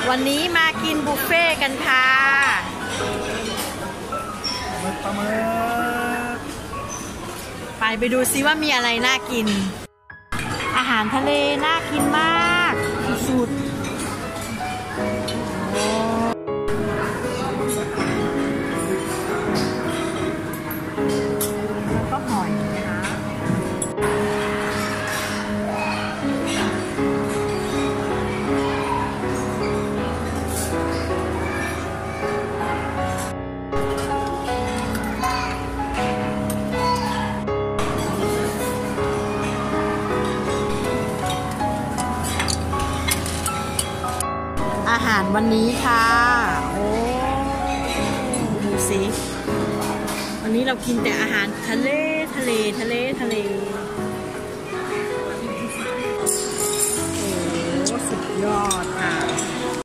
วันนี้มากินบุฟเฟ่กันค่ะปลาหมึกไปดูซิว่ามีอะไรน่ากินอาหารทะเลน่ากินมากสุดๆแล้วก็หอยนะคะอาหารวันนี้ค่ะโอ้ดูสิวันนี้เรากินแต่อาหารทะเลโอ้สุดยอดค่ะ